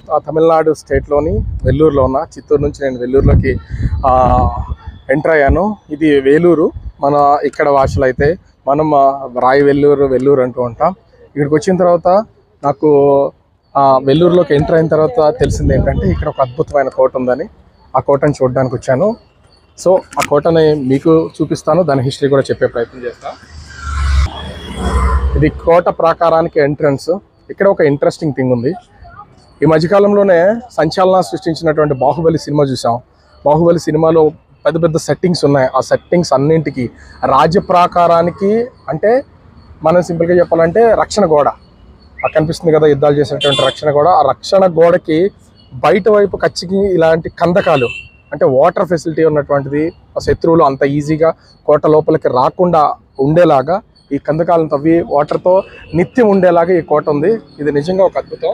తమిళనాడు స్టేట్లోని వెల్లూరులో ఉన్న. చిత్తూరు నుంచి నేను వెల్లూరులోకి ఎంటర్ అయ్యాను. ఇది వేలూరు మన ఇక్కడ భాషలో అయితే మనం రాయి వెల్లూరు వెల్లూరు అంటూ ఉంటాం. ఇక్కడికి వచ్చిన తర్వాత నాకు వెల్లూరులోకి ఎంటర్ అయిన తర్వాత తెలిసింది ఏంటంటే ఇక్కడ ఒక అద్భుతమైన కోట ఉందని. ఆ కోటను చూడడానికి వచ్చాను. సో ఆ కోటని మీకు చూపిస్తాను, దాని హిస్టరీ కూడా చెప్పే ప్రయత్నం చేస్తాను. ఇది కోట ప్రాకారానికి ఎంట్రన్స్. ఇక్కడ ఒక ఇంట్రెస్టింగ్ థింగ్ ఉంది. ఈ మధ్యకాలంలోనే సంచలనం సృష్టించినటువంటి బాహుబలి సినిమా చూసాం. బాహుబలి సినిమాలో పెద్ద పెద్ద సెట్టింగ్స్ ఉన్నాయి. ఆ సెట్టింగ్స్ అన్నింటికి రాజ్య ప్రాకారానికి అంటే మనం సింపుల్గా చెప్పాలంటే రక్షణ గోడ కనిపిస్తుంది కదా, యుద్ధాలు చేసినటువంటి రక్షణ గోడ. ఆ రక్షణ గోడకి బయట వైపు కచ్చికి ఇలాంటి కందకాలు అంటే వాటర్ ఫెసిలిటీ ఉన్నటువంటిది. ఆ శత్రువులు అంత ఈజీగా కోట లోపలికి రాకుండా ఉండేలాగా ఈ కందకాలను తవ్వి వాటర్తో నిత్యం ఉండేలాగా ఈ కోట ఉంది. ఇది నిజంగా ఒక అద్భుతం.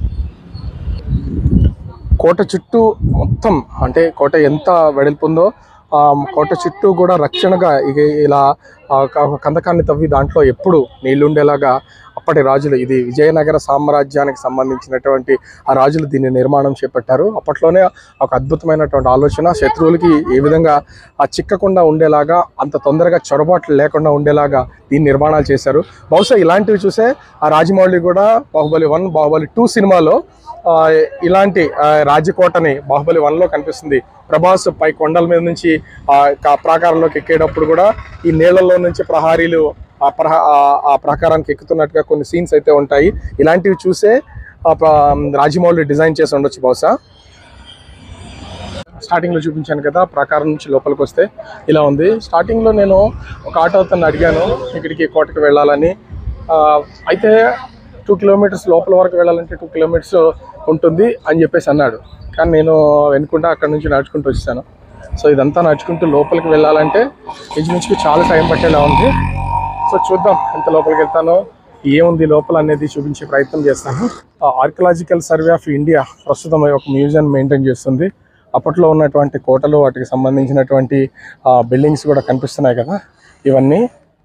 కోట చుట్టూ మొత్తం అంటే కోట ఎంత వెడల్పు ఉందో కోట చుట్టూ కూడా రక్షణగా ఇలా కందకాన్ని తవ్వి దాంట్లో ఎప్పుడు నీళ్లు ఉండేలాగా అప్పటి రాజులు, ఇది విజయనగర సామ్రాజ్యానికి సంబంధించినటువంటి ఆ రాజులు దీన్ని నిర్మాణం చేపట్టారు. అప్పట్లోనే ఒక అద్భుతమైనటువంటి ఆలోచన, శత్రువులకి ఏ విధంగా చిక్కకుండా ఉండేలాగా, అంత తొందరగా చొరబాట్లు లేకుండా ఉండేలాగా దీన్ని నిర్మాణాలు చేశారు. బహుశా ఇలాంటివి చూసే ఆ రాజమౌళి కూడా బాహుబలి 1, బాహుబలి 2 సినిమాలో ఇలాంటి రాజకోటని బాహుబలి 1లో కనిపిస్తుంది. ప్రభాస్ పై కొండల మీద నుంచి ప్రాకారంలోకి ఎక్కేటప్పుడు కూడా ఈ నీళ్లలో నుంచి ప్రహారీలు ఆ ప్రాకారానికి ఎక్కుతున్నట్టుగా కొన్ని సీన్స్ అయితే ఉంటాయి. ఇలాంటివి చూసే రాజమౌళి డిజైన్ చేసి ఉండొచ్చు బహుశా. స్టార్టింగ్లో చూపించాను కదా, ప్రాకారం నుంచి లోపలికి వస్తే ఇలా ఉంది. స్టార్టింగ్లో నేను ఒక ఆటో అతను అడిగాను ఇక్కడికి కోటకి వెళ్ళాలని. అయితే 2 కిలోమీటర్స్ లోపల వరకు వెళ్ళాలంటే 2 కిలోమీటర్స్ ఉంటుంది అని చెప్పేసి అన్నాడు. కానీ నేను వెనుకుంటా అక్కడ నుంచి నడుచుకుంటూ వచ్చాను. సో ఇదంతా నడుచుకుంటూ లోపలికి వెళ్ళాలంటే ఇంచుమించుకు చాలా టైం పట్టేలా ఉంది. సో చూద్దాం ఎంత లోపలికి వెళ్తానో, ఏముంది లోపల అనేది చూపించే ప్రయత్నం చేస్తాను. ఆర్కియలాజికల్ సర్వే ఆఫ్ ఇండియా ప్రస్తుతం ఒక మ్యూజియం మెయింటైన్ చేస్తుంది. అప్పట్లో ఉన్నటువంటి కోటలు, వాటికి సంబంధించినటువంటి బిల్డింగ్స్ కూడా కనిపిస్తున్నాయి కదా ఇవన్నీ.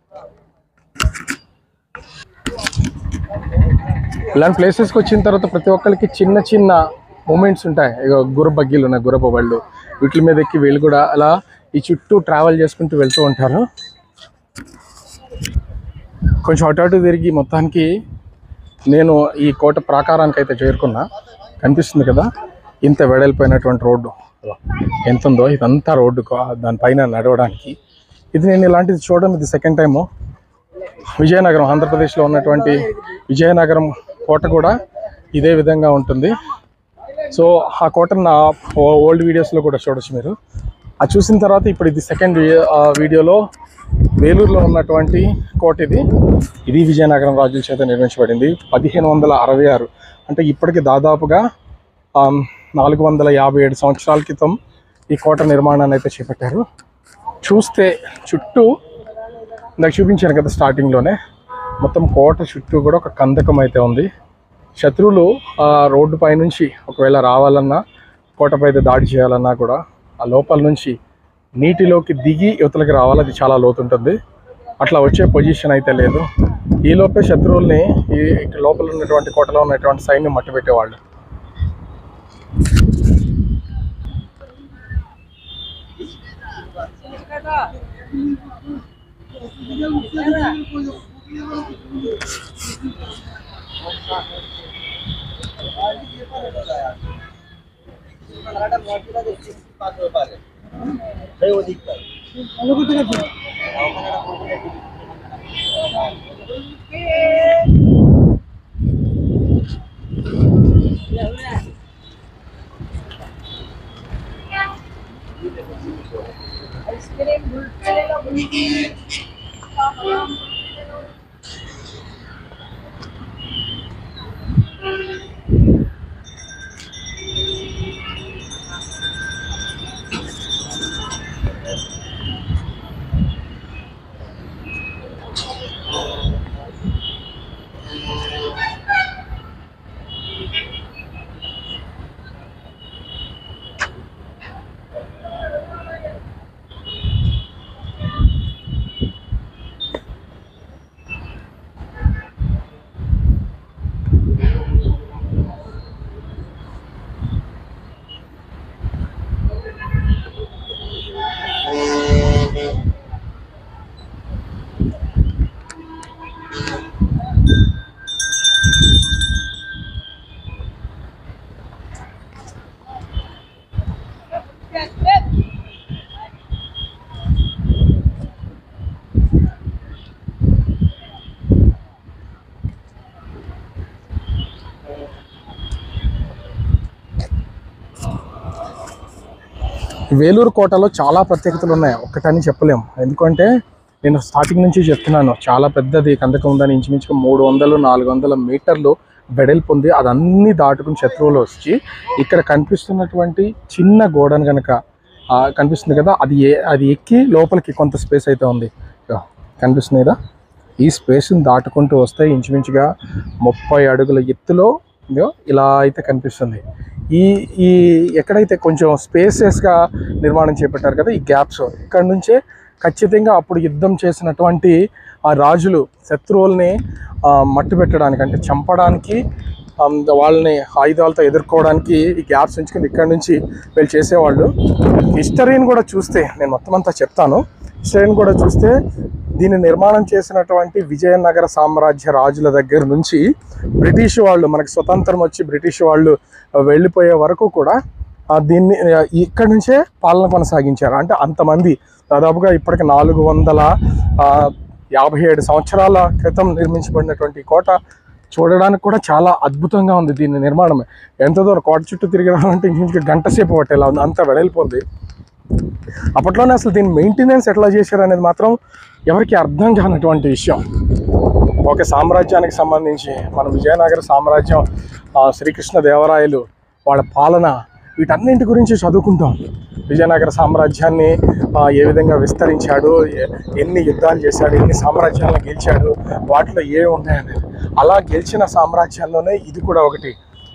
ఇలాంటి ప్లేసెస్కి వచ్చిన తర్వాత ప్రతి ఒక్కరికి చిన్న చిన్న మూమెంట్స్ ఉంటాయి. ఇక గుర్రబగ్గీలు ఉన్నాయి, గుర్రపు బళ్ళు, వీటి మీద ఎక్కి వీళ్ళు కూడా అలా ఈ చుట్టూ ట్రావెల్ చేసుకుంటూ వెళ్తూ ఉంటారు. కొంచెం అటు అటు తిరిగి మొత్తానికి నేను ఈ కోట ప్రాకారానికి అయితే చేరుకున్నా. కనిపిస్తుంది కదా ఇంత వెడల్పోయినటువంటి రోడ్డు ఎంత ఉందో, ఇదంతా రోడ్డు దానిపైన నడవడానికి. ఇది నేను ఇలాంటిది చూడడం ఇది సెకండ్ టైము. విజయనగరం, ఆంధ్రప్రదేశ్లో ఉన్నటువంటి విజయనగరం కోట కూడా ఇదే విధంగా ఉంటుంది. సో ఆ కోటను నా ఓల్డ్ వీడియోస్లో కూడా చూడొచ్చు మీరు. అది చూసిన తర్వాత ఇప్పుడు ఇది సెకండ్ వీడియోలో వేలూరులో ఉన్నటువంటి కోట ఇది విజయనగరం రాజుల చేత నిర్మించబడింది 1566. అంటే ఇప్పటికి దాదాపుగా 457 సంవత్సరాల క్రితం ఈ కోట నిర్మాణాన్ని అయితే చేపట్టారు. చూస్తే చుట్టూ నాకు చూపించాను కదా స్టార్టింగ్లోనే, మొత్తం కోట చుట్టూ కూడా ఒక కందకం అయితే ఉంది. శత్రువులు రోడ్డు పైనుంచి ఒకవేళ రావాలన్నా, కోటపై దాడి చేయాలన్నా కూడా ఆ లోపల నుంచి నీటిలోకి దిగి యువతలకి రావాలి. అది చాలా లోతుంటుంది. అట్లా వచ్చే పొజిషన్ అయితే లేదు. ఈలోపే శత్రువుల్ని ఈ లోపల ఉన్నటువంటి కోటలో ఉన్నటువంటి సైన్యం మట్టుపెట్టేవాళ్ళు. వేలూరు కోటలో చాలా ప్రత్యేకతలు ఉన్నాయి, ఒక్కటని చెప్పలేము. ఎందుకంటే నేను స్టార్టింగ్ నుంచి చెప్తున్నాను, చాలా పెద్దది కందకం ఉందని. ఇంచుమించుగా 300-400 మీటర్లు వెడల్పు ఉంది. అదన్నీ దాటుకుని శత్రువులు వచ్చి ఇక్కడ కనిపిస్తున్నటువంటి చిన్న గోడను కనుక కనిపిస్తుంది కదా, అది ఎక్కి లోపలికి కొంత స్పేస్ అయితే ఉంది, కనిపిస్తుంది కదా. ఈ స్పేస్ని దాటుకుంటూ వస్తే ఇంచుమించుగా 30 అడుగుల ఎత్తులో ఇలా అయితే కనిపిస్తుంది. ఈ ఎక్కడైతే కొంచెం స్పేసెస్గా నిర్మాణం చేపట్టారు కదా, ఈ గ్యాప్స్, ఇక్కడ నుంచే ఖచ్చితంగా అప్పుడు యుద్ధం చేసినటువంటి ఆ రాజులు శత్రువుల్ని మట్టు పెట్టడానికి, అంటే చంపడానికి, వాళ్ళని ఆయుధాలతో ఎదుర్కోవడానికి ఈ గ్యాప్స్ ఉంచుకుని ఇక్కడ నుంచి వీళ్ళు చేసేవాళ్ళు. హిస్టరీని కూడా చూస్తే, నేను మొత్తం అంతా చెప్తాను, హిస్టరీని కూడా చూస్తే దీన్ని నిర్మాణం చేసినటువంటి విజయనగర సామ్రాజ్య రాజుల దగ్గర నుంచి బ్రిటిష్ వాళ్ళు, మనకి స్వతంత్రం వచ్చి బ్రిటిష్ వాళ్ళు వెళ్ళిపోయే వరకు కూడా దీన్ని ఇక్కడి నుంచే పాలన కొనసాగించారు. అంటే అంతమంది, దాదాపుగా ఇప్పటికి 457 సంవత్సరాల క్రితం నిర్మించబడినటువంటి కోట చూడడానికి కూడా చాలా అద్భుతంగా ఉంది. దీని నిర్మాణం ఎంత దూరం, కోట చుట్టూ తిరిగి రావాలంటే ఇంకొక గంట సేపు పట్టేలా ఉంది, అంత వెడల్పోంది. అప్పట్లోనే అసలు దీని మెయింటెనెన్స్ ఎట్లా చేశారు అనేది మాత్రం ఎవరికి అర్థం కానటువంటి విషయం. ఒక సామ్రాజ్యానికి సంబంధించి మన విజయనగర సామ్రాజ్యం, శ్రీకృష్ణ దేవరాయలు, వాళ్ళ పాలన, వీటన్నింటి గురించి చదువుకుంటాం. విజయనగర సామ్రాజ్యాన్ని ఏ విధంగా విస్తరించాడు, ఎన్ని యుద్ధాలు చేశాడు, ఎన్ని సామ్రాజ్యాలను గెలిచాడు, వాటిలో ఏమి ఉన్నాయని. అలా గెలిచిన సామ్రాజ్యాల్లోనే ఇది కూడా ఒకటి.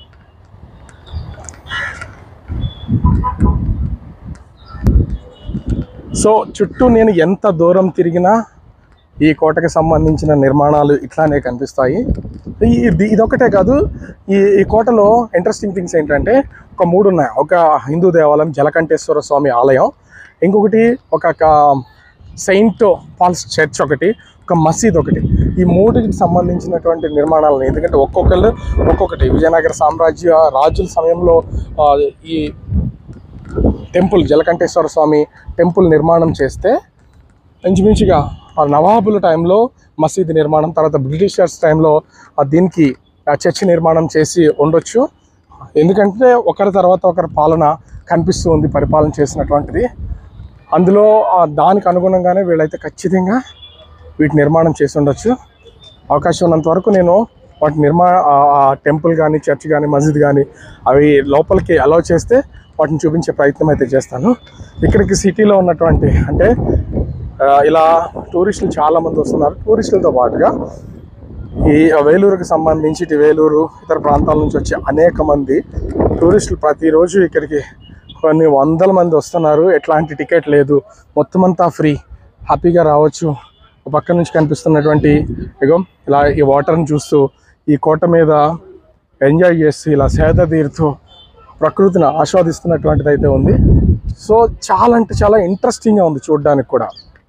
సో చుట్టూ నేను ఎంత దూరం తిరిగినా ఈ కోటకి సంబంధించిన నిర్మాణాలు ఇట్లానే కనిపిస్తాయి. ఇదొక్కటే కాదు, ఈ కోటలో ఇంట్రెస్టింగ్ థింగ్స్ ఏంటంటే ఒక 3 ఉన్నాయి. ఒక హిందూ దేవాలయం, జలకంఠేశ్వర స్వామి ఆలయం, ఇంకొకటి ఒక సెయింట్ పాల్స్ చర్చ్ ఒకటి, ఒక మసీద్ ఒకటి. ఈ 3కి సంబంధించినటువంటి నిర్మాణాలను, ఎందుకంటే ఒక్కొక్కళ్ళు ఒక్కొక్కటి. విజయనగర సామ్రాజ్య రాజుల సమయంలో ఈ టెంపుల్, జలకంఠేశ్వర స్వామి టెంపుల్ నిర్మాణం చేస్తే, ఇంచుమించుగా నవాబుల టైంలో మసీదు నిర్మాణం, తర్వాత బ్రిటిషర్స్ టైంలో దీనికి చర్చి నిర్మాణం చేసి ఉండొచ్చు. ఎందుకంటే ఒకరి తర్వాత ఒకరి పాలన కనిపిస్తూ ఉంది, పరిపాలన చేసినటువంటిది. అందులో దానికి అనుగుణంగానే వీళ్ళైతే ఖచ్చితంగా వీటి నిర్మాణం చేసి ఉండొచ్చు. అవకాశం ఉన్నంత వరకు నేను వాటి టెంపుల్ కానీ, చర్చ్ కానీ, మసీద్ కానీ అవి లోపలికి అలౌ చేస్తే వాటిని చూపించే ప్రయత్నం అయితే చేస్తాను. ఇక్కడికి సిటీలో ఉన్నటువంటి, అంటే ఇలా టూరిస్టులు చాలామంది వస్తున్నారు. టూరిస్టులతో పాటుగా ఈ వేలూరుకి సంబంధించి, ఇటు వేలూరు ఇతర ప్రాంతాల నుంచి వచ్చే అనేక మంది టూరిస్టులు ప్రతిరోజు ఇక్కడికి కొన్ని 100 మంది వస్తున్నారు. ఎట్లాంటి టికెట్ లేదు, మొత్తం అంతా ఫ్రీ, హ్యాపీగా రావచ్చు. పక్క నుంచి కనిపిస్తున్నటువంటి ఇలా ఈ వాటర్ని చూస్తూ, ఈ కోట మీద ఎంజాయ్ చేస్తూ, ఇలా సేద తీరుతూ ప్రకృతిని ఆస్వాదిస్తున్నటువంటిది అయితే ఉంది. సో చాలా అంటే చాలా ఇంట్రెస్టింగ్గా ఉంది చూడడానికి కూడా.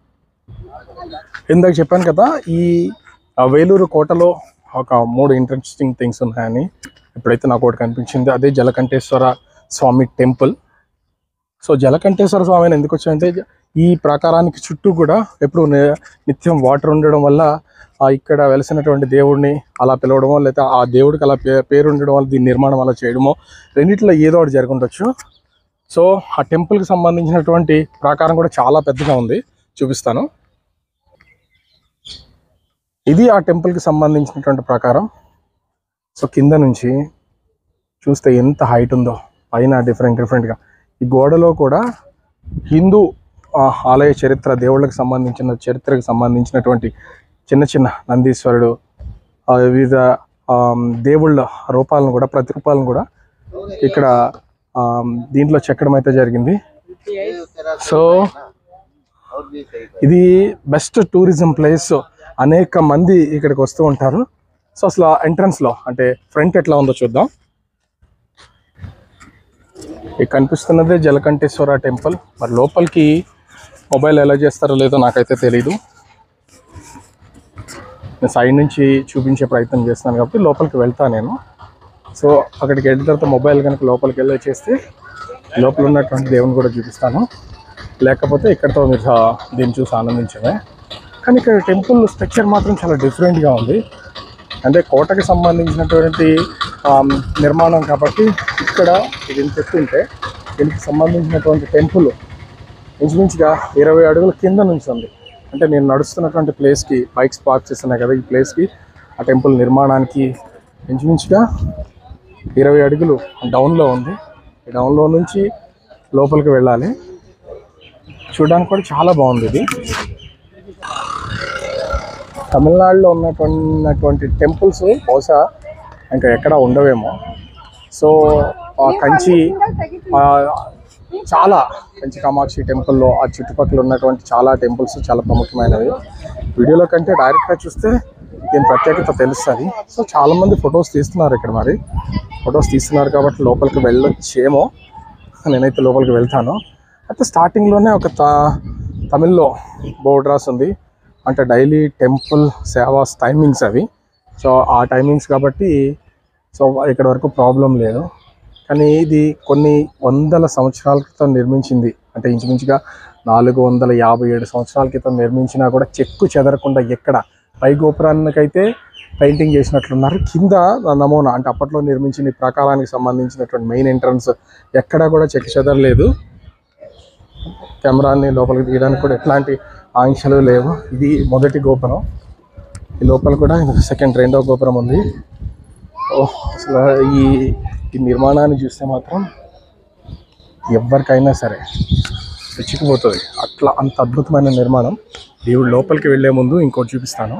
ఇందాక చెప్పాను కదా, ఈ వేలూరు కోటలో ఒక 3 ఇంట్రెస్టింగ్ థింగ్స్ ఉన్నాయని. ఇప్పుడైతే నాకు ఒకటి కనిపించింది, అదే జలకంఠేశ్వర స్వామి టెంపుల్. సో జలకంఠేశ్వర స్వామి అని ఎందుకు వచ్చాయంటే, ఈ ప్రాకారానికి చుట్టూ కూడా ఎప్పుడు నిత్యం వాటర్ ఉండడం వల్ల ఇక్కడ వెలిసినటువంటి దేవుడిని అలా పిలవడమో, లేదా ఆ దేవుడికి అలా పేరు ఉండడం వల్ల దీని నిర్మాణం అలా చేయడమో, రెండిట్లో ఏదో ఒకటి జరుగుండొచ్చు. సో ఆ టెంపుల్కి సంబంధించినటువంటి ప్రాకారం కూడా చాలా పెద్దగా ఉంది, చూపిస్తాను. ఇది ఆ టెంపుల్కి సంబంధించినటువంటి ప్రాకారం. సో కింద నుంచి చూస్తే ఎంత హైట్ ఉందో, పైన డిఫరెంట్గా. ఈ గోడలో కూడా హిందూ ఆలయ చరిత్ర, దేవుళ్ళకి సంబంధించిన చరిత్రకు సంబంధించినటువంటి చిన్న చిన్న నందీశ్వరుడు, వివిధ దేవుళ్ళ రూపాలను కూడా, ప్రతిరూపాలను కూడా ఇక్కడ దీంట్లో చెక్కడం అయితే జరిగింది. సో ఇది బెస్ట్ టూరిజం ప్లేస్, అనేక మంది ఇక్కడికి వస్తూ ఉంటారు. సో అసలు ఎంట్రన్స్లో, అంటే ఫ్రంట్ ఎట్లా ఉందో చూద్దాం. ఇక్కడ కనిపిస్తున్నదే జలకంఠేశ్వర టెంపుల్. మరి లోపలికి మొబైల్ ఎలా చేస్తారో లేదో నాకైతే తెలీదు. నేను సైడ్ నుంచి చూపించే ప్రయత్నం చేస్తున్నాను కాబట్టి లోపలికి వెళ్తాను నేను. సో అక్కడికి వెళ్ళిన తర్వాత మొబైల్ కనుక లోపలికి వెళ్ళి చేస్తే లోపల ఉన్నటువంటి దేవుని కూడా చూపిస్తాను. లేకపోతే ఇక్కడతో మీరు దీన్ని చూసి ఆనందించమే. కానీ ఇక్కడ టెంపుల్ స్ట్రక్చర్ మాత్రం చాలా డిఫరెంట్గా ఉంది. అంటే కోటకి సంబంధించినటువంటి నిర్మాణం కాబట్టి ఇక్కడ ఇది ఎత్తుంటే దీనికి సంబంధించినటువంటి టెంపుల్ ఇంచుమించుగా 20 అడుగుల కింద నుంచి ఉంది. అంటే నేను నడుస్తున్నటువంటి ప్లేస్కి బైక్స్ పార్క్ చేస్తున్నాయి కదా, ఈ ప్లేస్కి ఆ టెంపుల్ నిర్మాణానికి ఇంచుమించుగా 20 అడుగులు డౌన్లో ఉంది. ఈ డౌన్లో నుంచి లోపలికి వెళ్ళాలి. చూడడానికి కూడా చాలా బాగుంది. ఇది తమిళనాడులో ఉన్నటువంటి టెంపుల్స్ బహుశా ఇంకా ఎక్కడ ఉండవేమో. సో కంచి చాలా కంచి కామాక్షి టెంపుల్లో ఆ చుట్టుపక్కల ఉన్నటువంటి చాలా టెంపుల్స్ చాలా ప్రముఖమైనవి. వీడియోలో కంటే డైరెక్ట్గా చూస్తే దీని ప్రత్యేకత తెలుస్తుంది. సో చాలామంది ఫొటోస్ తీస్తున్నారు ఇక్కడ. మరి ఫొటోస్ తీస్తున్నారు కాబట్టి లోపలికి వెళ్ళొచ్చేమో. నేనైతే లోపలికి వెళ్తాను. అయితే స్టార్టింగ్లోనే ఒక తమిళ్లో బోర్డు రాసి ఉంది. అంటే డైలీ టెంపుల్ సేవాస్ టైమింగ్స్ అవి. సో ఆ టైమింగ్స్ కాబట్టి సో ఇక్కడ వరకు ప్రాబ్లం లేదు. కానీ ఇది కొన్ని వందల సంవత్సరాల క్రితం నిర్మించింది. అంటే ఇంచుమించుగా 457 సంవత్సరాల క్రితం నిర్మించినా కూడా చెక్కు చెదరకుండా ఎక్కడ పై గోపురానికైతే పెయింటింగ్ చేసినట్లున్నారు. కింద నమూనా అంటే అప్పట్లో నిర్మించిన ఈ ప్రాకారానికి సంబంధించినటువంటి మెయిన్ ఎంట్రన్స్ ఎక్కడా కూడా చెక్కు చెదరలేదు. కెమెరాని లోపలికి తీయడానికి కూడా ఎట్లాంటి ఆంక్షలు లేవు. ఇది మొదటి గోపురం. ఈ లోపల కూడా రెండో గోపురం ఉంది. అసలు ఈ నిర్మాణాన్ని చూస్తే మాత్రం ఎవరికైనా సరే పిచ్చికిపోతుంది. అట్లా అంత అద్భుతమైన నిర్మాణం. దేవుడు లోపలికి వెళ్ళే ముందు ఇంకోటి చూపిస్తాను.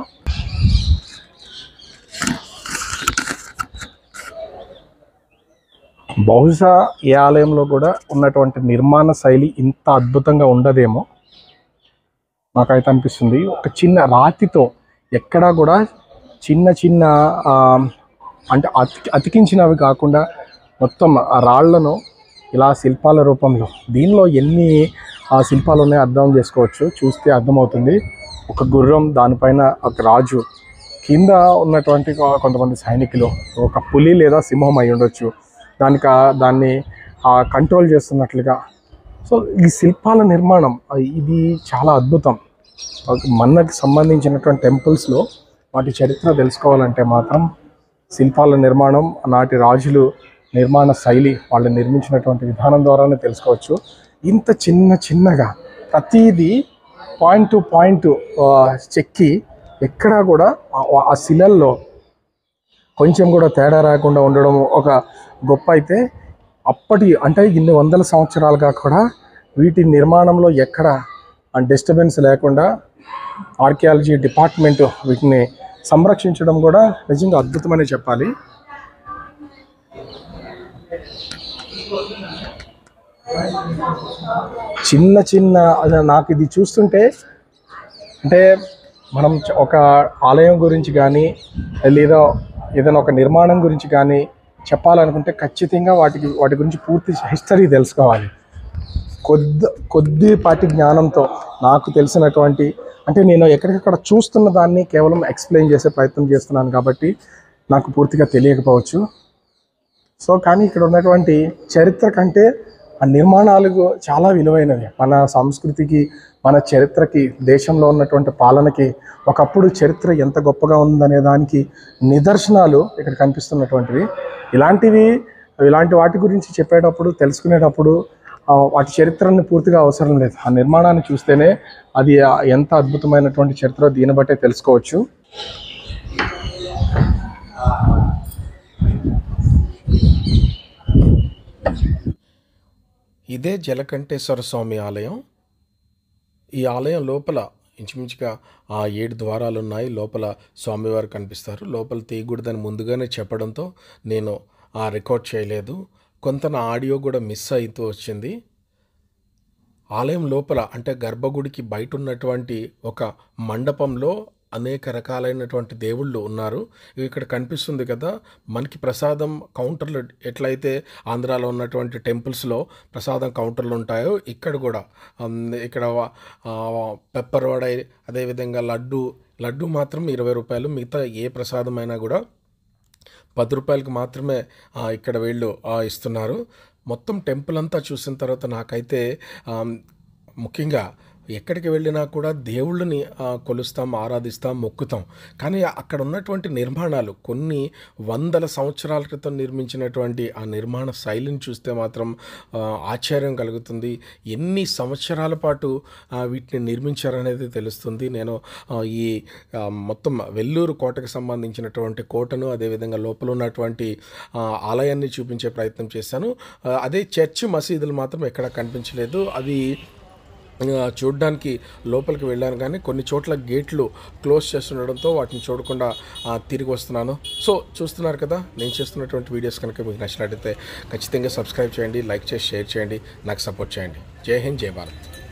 బహుశా ఏ ఆలయంలో కూడా ఉన్నటువంటి నిర్మాణ శైలి ఇంత అద్భుతంగా ఉండదేమో నాకైతే అనిపిస్తుంది. ఒక చిన్న రాతితో ఎక్కడా కూడా చిన్న అంటే అతికించినవి కాకుండా మొత్తం ఆ రాళ్లను ఇలా శిల్పాల రూపంలో, దీనిలో ఎన్ని శిల్పాలు ఉన్నాయో అర్థం చేసుకోవచ్చు. చూస్తే అర్థమవుతుంది. ఒక గుర్రం, దానిపైన ఒక రాజు, కింద ఉన్నటువంటి కొంతమంది సైనికులు, ఒక పులి లేదా సింహం అయి ఉండొచ్చు, దాన్ని కంట్రోల్ చేస్తున్నట్లుగా. సో ఈ శిల్పాల నిర్మాణం ఇది చాలా అద్భుతం. మనకి సంబంధించినటువంటి టెంపుల్స్లో వాటి చరిత్ర తెలుసుకోవాలంటే మాత్రం శిల్పాల నిర్మాణం, నాటి రాజులు నిర్మాణ శైలి, వాళ్ళు నిర్మించినటువంటి విధానం ద్వారానే తెలుసుకోవచ్చు. ఇంత చిన్నగా ప్రతిదీ పాయింట్ టు పాయింట్ చెక్కి ఎక్కడా కూడా ఆ శిలల్లో కొంచెం కూడా తేడా రాకుండా ఉండడం ఒక గొప్ప. అయితే అప్పటి అంటే ఇన్ని వందల సంవత్సరాలుగా కూడా వీటి నిర్మాణంలో ఎక్కడ డిస్టర్బెన్స్ లేకుండా ఆర్కియాలజీ డిపార్ట్మెంట్ వీటిని సంరక్షించడం కూడా నిజంగా అద్భుతమని చెప్పాలి. చిన్న నాకు ఇది చూస్తుంటే అంటే మనం ఒక ఆలయం గురించి కానీ లేదా ఏదైనా ఒక నిర్మాణం గురించి కానీ చెప్పాలనుకుంటే ఖచ్చితంగా వాటి గురించి పూర్తి హిస్టరీ తెలుసుకోవాలి. కొద్దిపాటి జ్ఞానంతో నాకు తెలిసినటువంటి, అంటే నేను ఎక్కడికక్కడ చూస్తున్న దాన్ని కేవలం ఎక్స్ప్లెయిన్ చేసే ప్రయత్నం చేస్తున్నాను కాబట్టి నాకు పూర్తిగా తెలియకపోవచ్చు. సో కానీ ఇక్కడ ఉన్నటువంటి చరిత్ర కంటే ఆ నిర్మాణాలు చాలా విలువైనవి. మన సంస్కృతికి, మన చరిత్రకి, దేశంలో ఉన్నటువంటి పాలనకి ఒకప్పుడు చరిత్ర ఎంత గొప్పగా ఉందనే దానికి నిదర్శనాలు ఇక్కడ కనిపిస్తున్నటువంటివి. ఇలాంటి వాటి గురించి చెప్పేటప్పుడు, తెలుసుకునేటప్పుడు వాటి చరిత్రని పూర్తిగా అవసరం లేదు. ఆ నిర్మాణాన్ని చూస్తేనే అది ఎంత అద్భుతమైనటువంటి చరిత్ర దీన్ని బట్టే తెలుసుకోవచ్చు. ఇదే జలకంఠేశ్వర స్వామి ఆలయం. ఈ ఆలయం లోపల ఇంచుమించుగా 7 ద్వారాలు ఉన్నాయి. లోపల స్వామివారు కనిపిస్తారు. లోపల తీయకూడదని ముందుగానే చెప్పడంతో నేను రికార్డ్ చేయలేదు. కొంత నా ఆడియో కూడా మిస్ అవుతూ వచ్చింది. ఆలయం లోపల అంటే గర్భగుడికి బయట ఉన్నటువంటి ఒక మండపంలో అనేక రకాలైనటువంటి దేవుళ్ళు ఉన్నారు. ఇక్కడ కనిపిస్తుంది కదా, మనకి ప్రసాదం కౌంటర్లు ఎట్లయితే ఆంధ్రాలో ఉన్నటువంటి టెంపుల్స్లో ప్రసాదం కౌంటర్లు ఉంటాయో ఇక్కడ కూడా ఇక్కడ పెప్పర్ వడ, అదేవిధంగా లడ్డు మాత్రం 20 రూపాయలు. మిగతా ఏ ప్రసాదమైనా కూడా 10 రూపాయలకి మాత్రమే ఇక్కడ వీళ్ళు ఇస్తున్నారు. మొత్తం టెంపుల్ అంతా చూసిన తర్వాత నాకైతే ముఖ్యంగా ఎక్కడికి వెళ్ళినా కూడా దేవుళ్ళని కొలుస్తాం, ఆరాధిస్తాం, మొక్కుతాం. కానీ అక్కడ ఉన్నటువంటి నిర్మాణాలు కొన్ని వందల సంవత్సరాల క్రితం నిర్మించినటువంటి ఆ నిర్మాణ శైలిని చూస్తే మాత్రం ఆశ్చర్యం కలుగుతుంది. ఎన్ని సంవత్సరాల పాటు వీటిని నిర్మించారనేది తెలుస్తుంది. నేను ఈ మొత్తం వెల్లూరు కోటకు సంబంధించినటువంటి కోటను, అదేవిధంగా లోపల ఉన్నటువంటి ఆలయాన్ని చూపించే ప్రయత్నం చేశాను. అదే చర్చి, మసీదులు మాత్రం ఎక్కడ కనిపించలేదు. అవి చూడడానికి లోపలికి వెళ్ళాను, కానీ కొన్ని చోట్ల గేట్లు క్లోజ్ చేస్తుండడంతో వాటిని చూడకుండా తిరిగి వస్తున్నాను. సో చూస్తున్నారు కదా, నేను చేస్తున్నటువంటి వీడియోస్ కనుక మీకు నచ్చినట్లయితే ఖచ్చితంగా సబ్స్క్రైబ్ చేయండి, లైక్ చేసి షేర్ చేయండి, నాకు సపోర్ట్ చేయండి. జై హింద్, జై భారత్.